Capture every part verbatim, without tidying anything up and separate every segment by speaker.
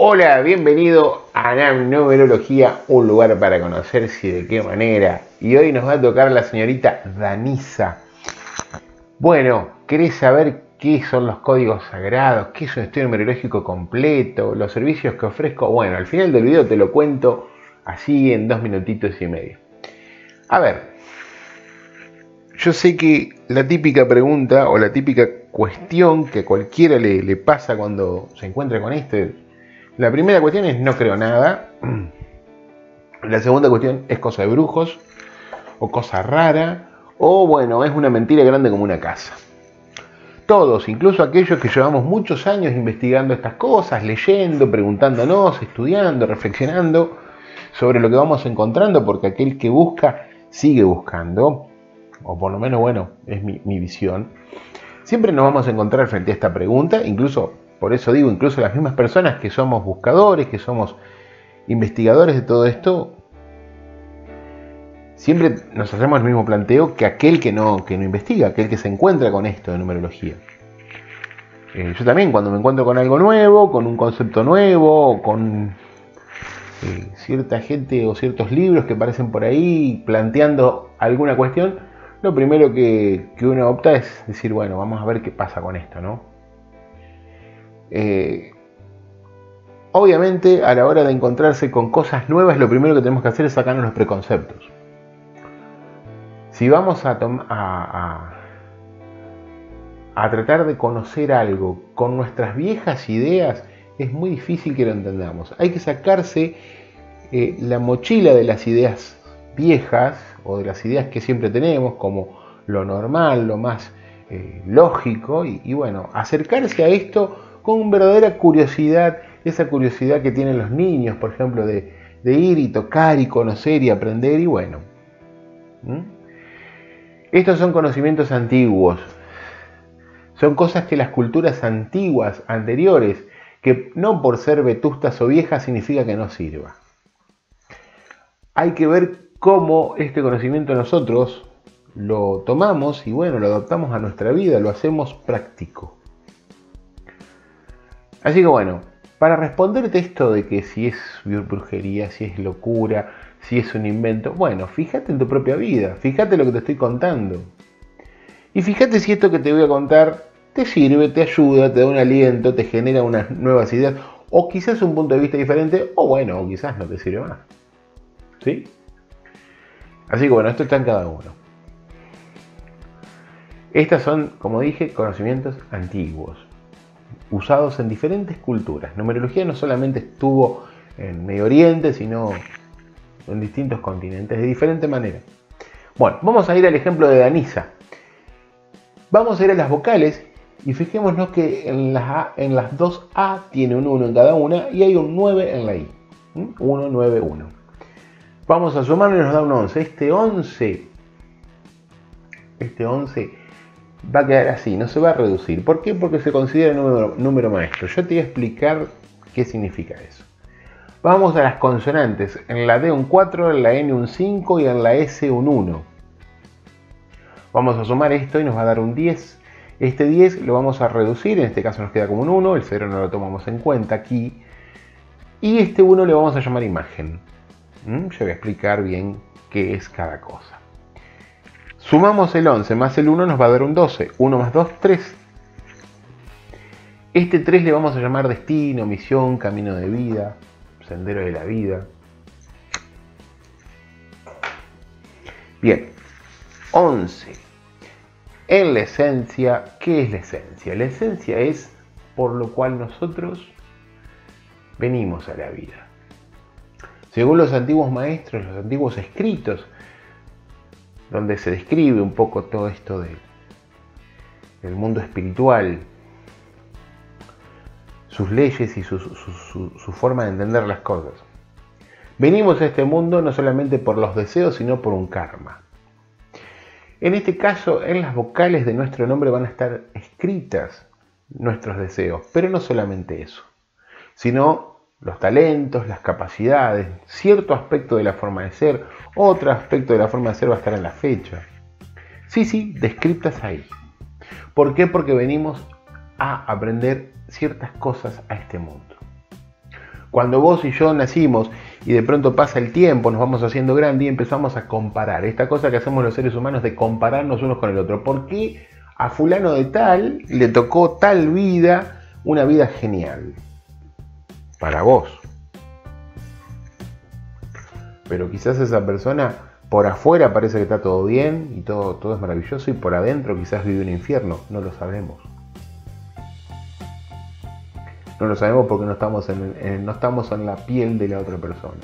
Speaker 1: Hola, bienvenido a Numerología, un lugar para conocerse y de qué manera. Y hoy nos va a tocar la señorita Danisa. Bueno, ¿querés saber qué son los códigos sagrados? ¿Qué es un estudio numerológico completo? ¿Los servicios que ofrezco? Bueno, al final del video te lo cuento así en dos minutitos y medio. A ver, yo sé que la típica pregunta o la típica cuestión que a cualquiera le, le pasa cuando se encuentra con esto. La primera cuestión es no creo nada. La segunda cuestión es cosa de brujos o cosa rara o bueno, es una mentira grande como una casa. Todos, incluso aquellos que llevamos muchos años investigando estas cosas, leyendo, preguntándonos, estudiando, reflexionando sobre lo que vamos encontrando, porque aquel que busca sigue buscando, o por lo menos bueno, es mi, mi visión. Siempre nos vamos a encontrar frente a esta pregunta, incluso por eso digo, incluso las mismas personas que somos buscadores, que somos investigadores de todo esto, siempre nos hacemos el mismo planteo que aquel que no, que no investiga, aquel que se encuentra con esto de numerología. Eh, yo también cuando me encuentro con algo nuevo, con un concepto nuevo, con eh, cierta gente o ciertos libros que aparecen por ahí planteando alguna cuestión, lo primero que, que uno opta es decir, bueno, vamos a ver qué pasa con esto, ¿no? Eh, obviamente a la hora de encontrarse con cosas nuevas, lo primero que tenemos que hacer es sacarnos los preconceptos. Si vamos a, a, a, a tratar de conocer algo con nuestras viejas ideas, es muy difícil que lo entendamos. Hay que sacarse eh, la mochila de las ideas viejas o de las ideas que siempre tenemos como lo normal, lo más eh, lógico y, y bueno, acercarse a esto con verdadera curiosidad, esa curiosidad que tienen los niños, por ejemplo, de, de ir y tocar y conocer y aprender y bueno. ¿Mm? Estos son conocimientos antiguos, son cosas que las culturas antiguas, anteriores, que no por ser vetustas o viejas significa que no sirva. Hay que ver cómo este conocimiento nosotros lo tomamos y bueno, lo adaptamos a nuestra vida, lo hacemos práctico. Así que bueno, para responderte esto de que si es brujería, si es locura, si es un invento, bueno, fíjate en tu propia vida, fíjate lo que te estoy contando. Y fíjate si esto que te voy a contar te sirve, te ayuda, te da un aliento, te genera unas nuevas ideas, o quizás un punto de vista diferente, o bueno, o quizás no te sirve más. ¿Sí? Así que bueno, esto está en cada uno. Estas son, como dije, conocimientos antiguos, usados en diferentes culturas. Numerología no solamente estuvo en Medio Oriente, sino en distintos continentes, de diferente manera. Bueno, vamos a ir al ejemplo de Danisa. Vamos a ir a las vocales y fijémonos que en las, A, en las dos A tiene un uno en cada una y hay un nueve en la I. uno, nueve, uno. Vamos a sumarlo y nos da un once. Este once, este once va a quedar así, no se va a reducir. ¿Por qué? Porque se considera número, número maestro. Yo te voy a explicar qué significa eso. Vamos a las consonantes. En la D un cuatro, en la N un cinco y en la S un uno. Vamos a sumar esto y nos va a dar un diez. Este diez lo vamos a reducir, en este caso nos queda como un uno, el cero no lo tomamos en cuenta aquí. Y este uno le vamos a llamar imagen. ¿Mm? Yo voy a explicar bien qué es cada cosa. Sumamos el once más el uno nos va a dar un doce. uno más dos, tres. Este tres le vamos a llamar destino, misión, camino de vida, sendero de la vida. Bien, once. En la esencia, ¿qué es la esencia? La esencia es por lo cual nosotros venimos a la vida. Según los antiguos maestros, los antiguos escritos, donde se describe un poco todo esto de, del mundo espiritual, sus leyes y su, su, su, su forma de entender las cosas. Venimos a este mundo no solamente por los deseos, sino por un karma. En este caso, en las vocales de nuestro nombre van a estar escritas nuestros deseos, pero no solamente eso, sino los talentos, las capacidades, cierto aspecto de la forma de ser, otro aspecto de la forma de ser va a estar en la fecha. Sí, sí, descritas ahí. ¿Por qué? Porque venimos a aprender ciertas cosas a este mundo. Cuando vos y yo nacimos y de pronto pasa el tiempo, nos vamos haciendo grandes y empezamos a comparar. Esta cosa que hacemos los seres humanos de compararnos unos con el otro. ¿Por qué a fulano de tal le tocó tal vida, una vida genial? Para vos. Pero quizás esa persona por afuera parece que está todo bien y todo, todo es maravilloso, y por adentro quizás vive un infierno. No lo sabemos. No lo sabemos porque no estamos en, en, no estamos en la piel de la otra persona.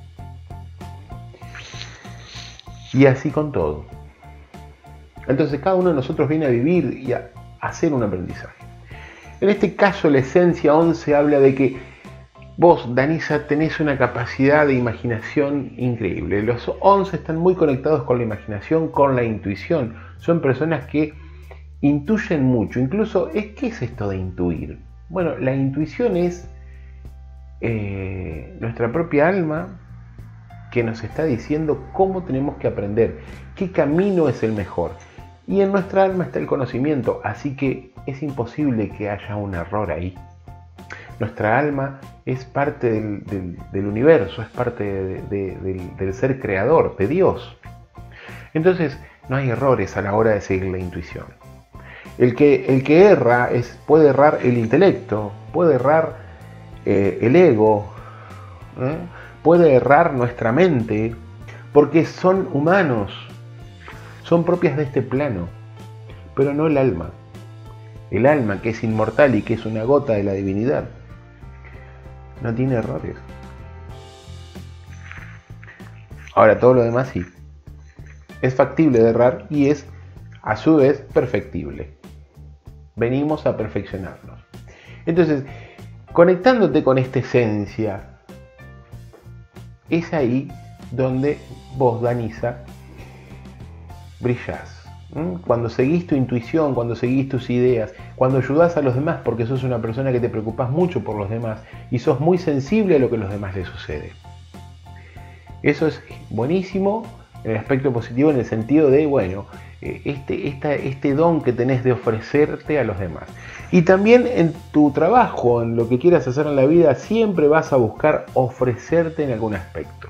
Speaker 1: Y así con todo. Entonces cada uno de nosotros viene a vivir y a hacer un aprendizaje. En este caso la esencia once habla de que vos, Danisa, tenés una capacidad de imaginación increíble. Los once están muy conectados con la imaginación, con la intuición. Son personas que intuyen mucho. Incluso, ¿qué es esto de intuir? Bueno, la intuición es eh, nuestra propia alma que nos está diciendo cómo tenemos que aprender, qué camino es el mejor. Y en nuestra alma está el conocimiento, así que es imposible que haya un error ahí. Nuestra alma es parte del, del, del universo, es parte de, de, del, del ser creador, de Dios. Entonces no hay errores a la hora de seguir la intuición. El que, el que erra es, puede errar el intelecto, puede errar eh, el ego, ¿eh? puede errar nuestra mente, porque son humanos, son propias de este plano, pero no el alma. El alma, que es inmortal y que es una gota de la divinidad, no tiene errores. Ahora, todo lo demás sí. Es factible de errar y es, a su vez, perfectible. Venimos a perfeccionarnos. Entonces, conectándote con esta esencia, es ahí donde vos, Danisa, brillás. ¿Mm? Cuando seguís tu intuición, cuando seguís tus ideas, cuando ayudás a los demás, porque sos una persona que te preocupás mucho por los demás y sos muy sensible a lo que a los demás les sucede. Eso es buenísimo en el aspecto positivo, en el sentido de, bueno, este, esta, este don que tenés de ofrecerte a los demás. Y también en tu trabajo, en lo que quieras hacer en la vida, siempre vas a buscar ofrecerte en algún aspecto.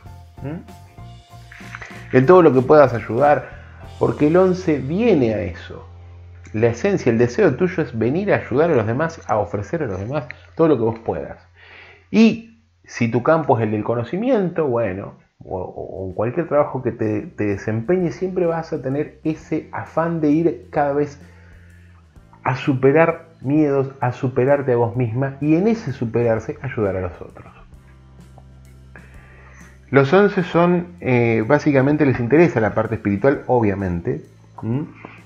Speaker 1: ¿Mm? En todo lo que puedas ayudar, porque el once viene a eso. La esencia, el deseo tuyo es venir a ayudar a los demás, a ofrecer a los demás todo lo que vos puedas. Y si tu campo es el del conocimiento, bueno, o, o en cualquier trabajo que te, te desempeñes, siempre vas a tener ese afán de ir cada vez a superar miedos, a superarte a vos misma, y en ese superarse ayudar a los otros. Los once son, eh, básicamente les interesa la parte espiritual, obviamente. ¿Mm?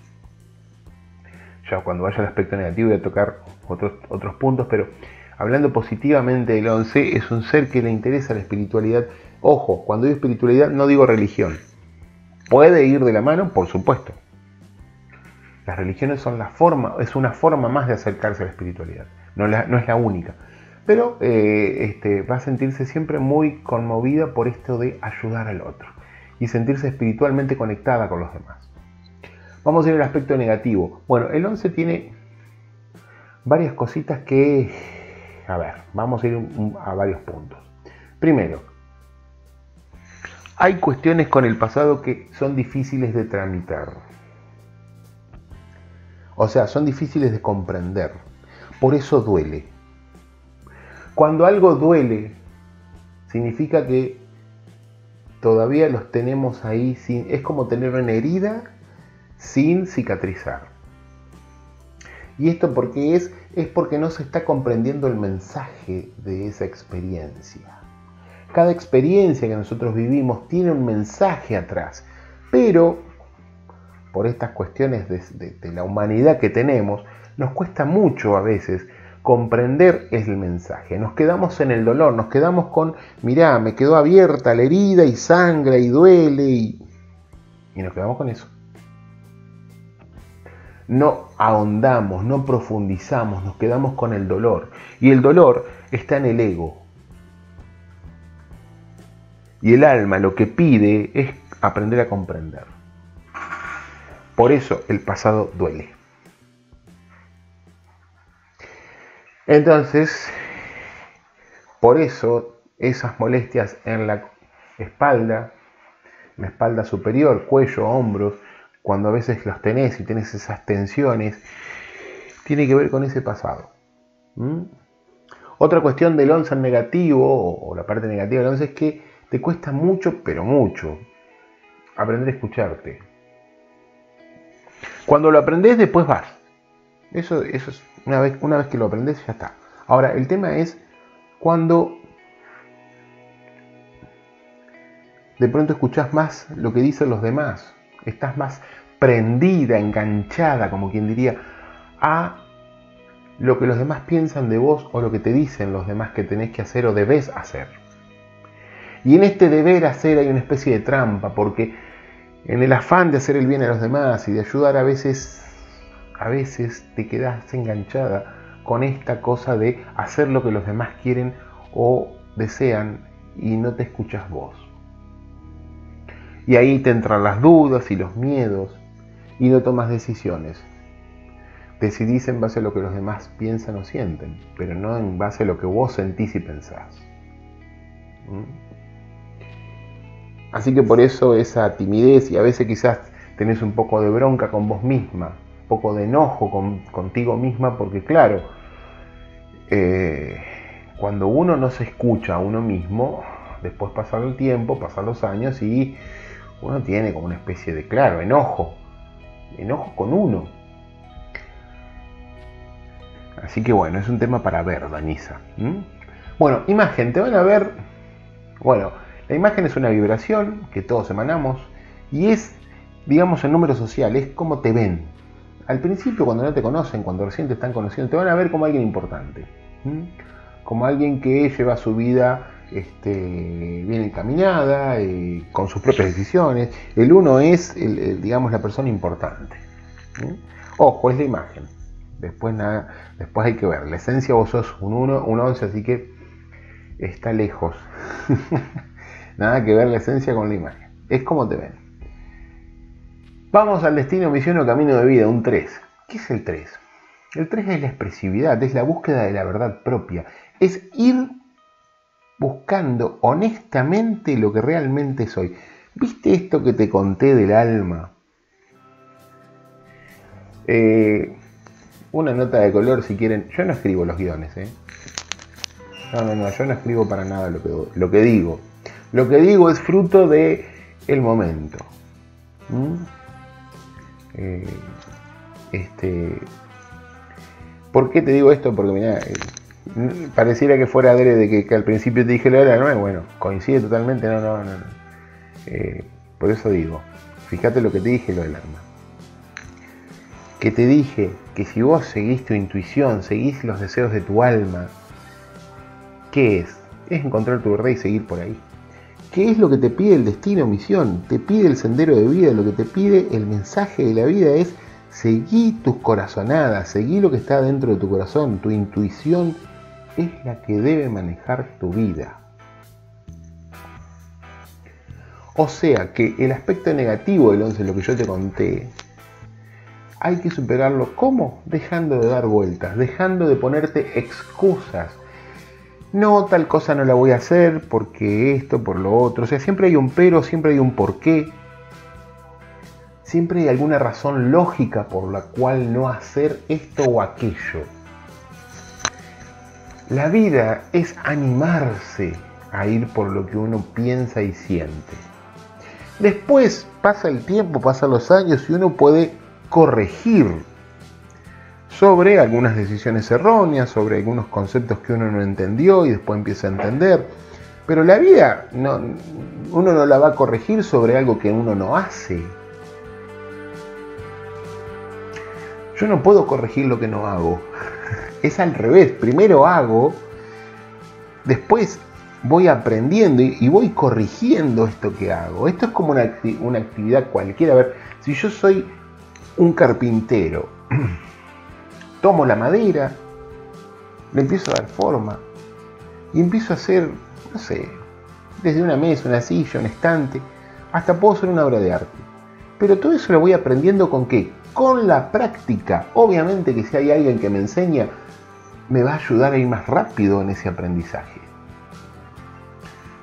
Speaker 1: Ya cuando vaya al aspecto negativo voy a tocar otros, otros puntos, pero hablando positivamente del once, es un ser que le interesa la espiritualidad. Ojo, cuando digo espiritualidad no digo religión. Puede ir de la mano, por supuesto. Las religiones son la forma, es una forma más de acercarse a la espiritualidad. No, la, no es la única. Pero eh, este, va a sentirse siempre muy conmovida por esto de ayudar al otro y sentirse espiritualmente conectada con los demás. Vamos a ir al aspecto negativo. Bueno, el once tiene varias cositas que... A ver, vamos a ir a varios puntos. Primero, hay cuestiones con el pasado que son difíciles de tramitar. O sea, son difíciles de comprender. Por eso duele. Cuando algo duele, significa que todavía los tenemos ahí. Sin, es como tener una herida sin cicatrizar. Y esto porque es, es porque no se está comprendiendo el mensaje de esa experiencia. Cada experiencia que nosotros vivimos tiene un mensaje atrás, pero por estas cuestiones de, de, de la humanidad que tenemos, nos cuesta mucho a veces comprender el mensaje. Nos quedamos en el dolor, nos quedamos con, mirá, me quedó abierta la herida y sangra y duele y, y nos quedamos con eso. No ahondamos, no profundizamos, nos quedamos con el dolor. Y el dolor está en el ego. Y el alma lo que pide es aprender a comprender. Por eso el pasado duele. Entonces, Por eso esas molestias en la espalda, la espalda superior, cuello, hombros, cuando a veces los tenés y tenés esas tensiones, tiene que ver con ese pasado. ¿Mm? Otra cuestión del once negativo, o la parte negativa del once, es que te cuesta mucho, pero mucho, aprender a escucharte. Cuando lo aprendés, después vas. Eso, eso es una vez, una vez que lo aprendés, ya está. Ahora, el tema es cuando de pronto escuchás más lo que dicen los demás. Estás más prendida, enganchada, como quien diría, a lo que los demás piensan de vos o lo que te dicen los demás que tenés que hacer o debés hacer. Y en este deber hacer hay una especie de trampa, porque en el afán de hacer el bien a los demás y de ayudar, a veces, a veces te quedás enganchada con esta cosa de hacer lo que los demás quieren o desean y no te escuchas vos. Y ahí te entran las dudas y los miedos y no tomas decisiones. Decidís en base a lo que los demás piensan o sienten, pero no en base a lo que vos sentís y pensás. ¿Mm? Así que por eso esa timidez, y a veces quizás tenés un poco de bronca con vos misma, un poco de enojo con, contigo misma, porque claro, eh, cuando uno no se escucha a uno mismo, después pasa el tiempo, pasan los años y uno tiene como una especie de, claro, enojo, enojo con uno. Así que bueno, es un tema para ver, Danisa. ¿Mm? Bueno, imagen, te van a ver, bueno, la imagen es una vibración que todos emanamos y es, digamos, el número social, es cómo te ven. Al principio, cuando no te conocen, cuando recién te están conociendo, te van a ver como alguien importante. ¿Mm? Como alguien que lleva su vida este, bien encaminada, eh, con sus propias decisiones. El uno es, el, el, digamos, la persona importante. ¿Mm? Ojo, es la imagen. Después, nada, después hay que ver. La esencia vos sos un uno, un once, así que está lejos. Nada que ver la esencia con la imagen. Es como te ven. Vamos al destino, misión o camino de vida, un tres. ¿Qué es el tres? El tres es la expresividad, es la búsqueda de la verdad propia. Es ir buscando honestamente lo que realmente soy. ¿Viste esto que te conté del alma? Eh, una nota de color si quieren. Yo no escribo los guiones, ¿eh? No, no, no, yo no escribo para nada lo que, lo que digo. Lo que digo es fruto de el momento. ¿Mm? Eh, este, ¿Por qué te digo esto? Porque mirá, eh, pareciera que fuera adrede que, que al principio te dije lo de la no, bueno, coincide totalmente, no, no, no. no. Eh, por eso digo, fíjate lo que te dije lo del alma. Que te dije que si vos seguís tu intuición, seguís los deseos de tu alma, ¿qué es? Es encontrar tu verdad y seguir por ahí. ¿Qué es lo que te pide el destino, misión? Te pide el sendero de vida, lo que te pide el mensaje de la vida es seguí tus corazonadas, seguí lo que está dentro de tu corazón. Tu intuición es la que debe manejar tu vida. O sea que el aspecto negativo del once, lo que yo te conté, hay que superarlo. ¿Cómo? Dejando de dar vueltas, dejando de ponerte excusas. No, tal cosa no la voy a hacer porque esto, por lo otro. O sea, siempre hay un pero, siempre hay un porqué. Siempre hay alguna razón lógica por la cual no hacer esto o aquello. La vida es animarse a ir por lo que uno piensa y siente. Después pasa el tiempo, pasan los años y uno puede corregir sobre algunas decisiones erróneas, sobre algunos conceptos que uno no entendió y después empieza a entender. Pero la vida, no, uno no la va a corregir sobre algo que uno no hace. Yo no puedo corregir lo que no hago. Es al revés. Primero hago, después voy aprendiendo y, y voy corrigiendo esto que hago. Esto es como una, acti- una actividad cualquiera. A ver, si yo soy un carpintero, tomo la madera, le empiezo a dar forma y empiezo a hacer, no sé, desde una mesa, una silla, un estante, hasta puedo hacer una obra de arte. Pero todo eso lo voy aprendiendo ¿con qué? Con la práctica. Obviamente que si hay alguien que me enseña, me va a ayudar a ir más rápido en ese aprendizaje.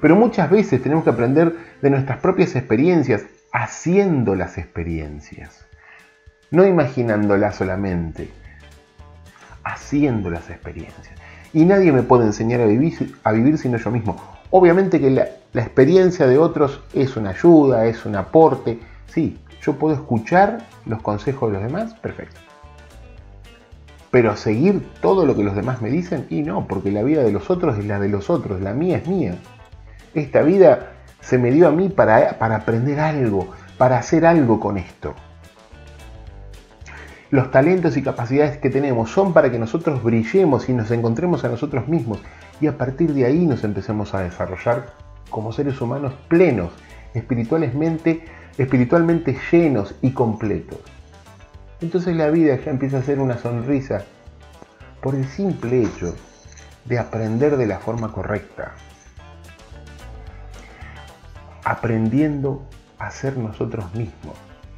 Speaker 1: Pero muchas veces tenemos que aprender de nuestras propias experiencias, haciendo las experiencias. No imaginándolas solamente, haciendo las experiencias. Y nadie me puede enseñar a vivir, a vivir sino yo mismo. Obviamente que la, la experiencia de otros es una ayuda, es un aporte. Sí, yo puedo escuchar los consejos de los demás, perfecto. Pero seguir todo lo que los demás me dicen, y no, porque la vida de los otros es la de los otros, la mía es mía. Esta vida se me dio a mí para, para aprender algo, para hacer algo con esto. Los talentos y capacidades que tenemos son para que nosotros brillemos y nos encontremos a nosotros mismos y a partir de ahí nos empecemos a desarrollar como seres humanos plenos, espiritualmente, espiritualmente llenos y completos. Entonces la vida ya empieza a ser una sonrisa por el simple hecho de aprender de la forma correcta, aprendiendo a ser nosotros mismos.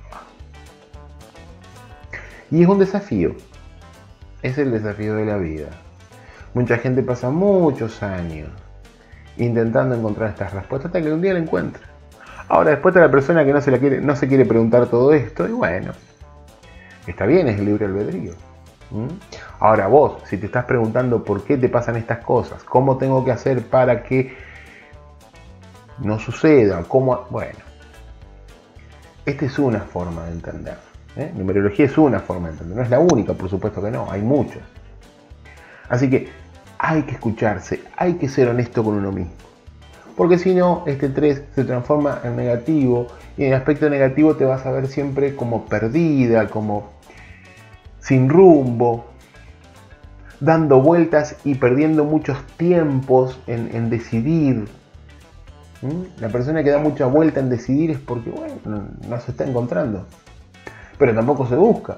Speaker 1: Y es un desafío, es el desafío de la vida. Mucha gente pasa muchos años intentando encontrar estas respuestas hasta que un día la encuentra. Ahora después está la persona que no se, la quiere, no se quiere preguntar todo esto y bueno, está bien, es el libre albedrío. ¿Mm? Ahora vos, si te estás preguntando por qué te pasan estas cosas, cómo tengo que hacer para que no suceda, cómo... Bueno, esta es una forma de entender. ¿Eh? Numerología es una forma de entender, no es la única, por supuesto que no, hay muchas. Así que hay que escucharse, hay que ser honesto con uno mismo. Porque si no, este tres se transforma en negativo y en el aspecto negativo te vas a ver siempre como perdida, como sin rumbo, dando vueltas y perdiendo muchos tiempos en, en decidir. ¿Mm? La persona que da mucha vuelta en decidir es porque, bueno, no, no se está encontrando. Pero tampoco se busca.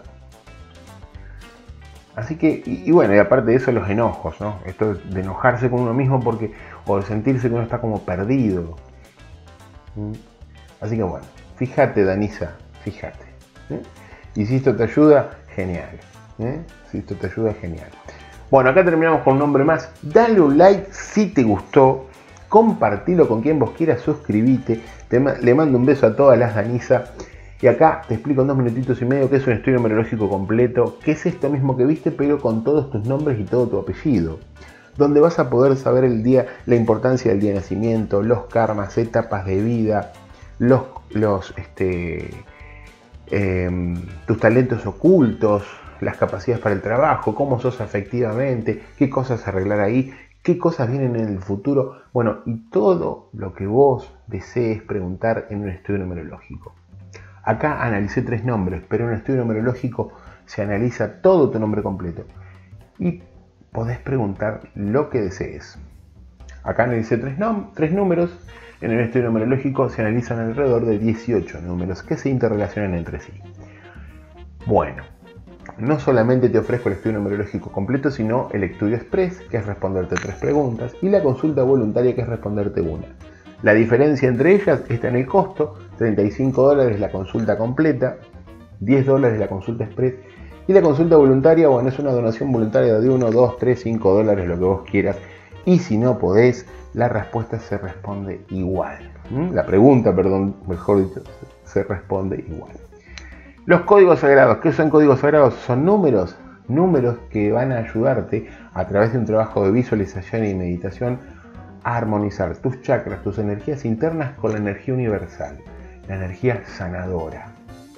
Speaker 1: Así que, y, y bueno, y aparte de eso los enojos, ¿no? Esto de enojarse con uno mismo porque, o de sentirse que uno está como perdido. ¿Mm? Así que bueno, fíjate Danisa, fíjate. ¿eh? Y si esto te ayuda, genial. ¿eh? Si esto te ayuda, genial. Bueno, acá terminamos con un nombre más. Dale un like si te gustó. Compartilo con quien vos quieras, suscribite. Te, le mando un beso a todas las Danisa. Y acá te explico en dos minutitos y medio qué es un estudio numerológico completo, qué es esto mismo que viste, pero con todos tus nombres y todo tu apellido. Donde vas a poder saber el día, la importancia del día de nacimiento, los karmas, etapas de vida, los, los, este, eh, tus talentos ocultos, las capacidades para el trabajo, cómo sos afectivamente, qué cosas arreglar ahí, qué cosas vienen en el futuro. Bueno, y todo lo que vos desees preguntar en un estudio numerológico. Acá analicé tres nombres, pero en un estudio numerológico se analiza todo tu nombre completo. Y podés preguntar lo que desees. Acá analicé tres, tres números. En el estudio numerológico se analizan alrededor de dieciocho números que se interrelacionan entre sí. Bueno, no solamente te ofrezco el estudio numerológico completo, sino el estudio express, que es responderte tres preguntas, y la consulta voluntaria, que es responderte una. La diferencia entre ellas está en el costo, treinta y cinco dólares la consulta completa, diez dólares la consulta express y la consulta voluntaria, bueno, es una donación voluntaria de uno, dos, tres, cinco dólares, lo que vos quieras. Y si no podés, la respuesta se responde igual. ¿Mm? La pregunta, perdón, mejor dicho, se responde igual. Los códigos sagrados, ¿qué son códigos sagrados? Son números, números que van a ayudarte a través de un trabajo de visualización y meditación a armonizar tus chakras, tus energías internas con la energía universal, la energía sanadora.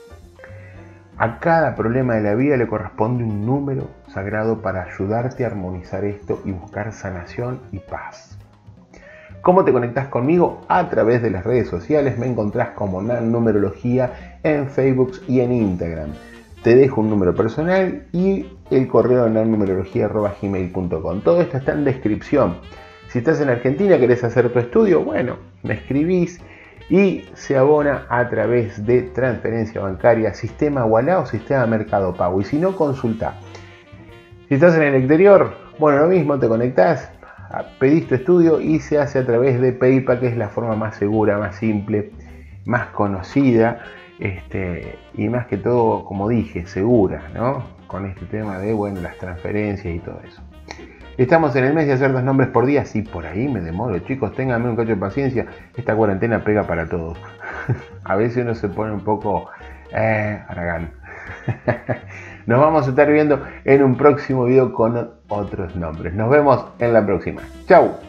Speaker 1: A cada problema de la vida le corresponde un número sagrado para ayudarte a armonizar esto y buscar sanación y paz. ¿Cómo te conectás conmigo? A través de las redes sociales. Me encontrás como Nan Numerología en Facebook y en Instagram. Te dejo un número personal y el correo nan numerología arroba gmail punto com. Todo esto está en descripción. Si estás en Argentina, querés hacer tu estudio, bueno, me escribís y se abona a través de transferencia bancaria, sistema Wallah o sistema Mercado Pago. Y si no, consulta. Si estás en el exterior, bueno, lo mismo, te conectás, pedís tu estudio y se hace a través de PayPal, que es la forma más segura, más simple, más conocida, este, y más que todo, como dije, segura, ¿no? Con este tema de, bueno, las transferencias y todo eso. Estamos en el mes de hacer dos nombres por día. Sí, por ahí me demoro, chicos, ténganme un cacho de paciencia. Esta cuarentena pega para todos. A veces uno se pone un poco eh, haragán. Nos vamos a estar viendo en un próximo video con otros nombres. Nos vemos en la próxima. Chau.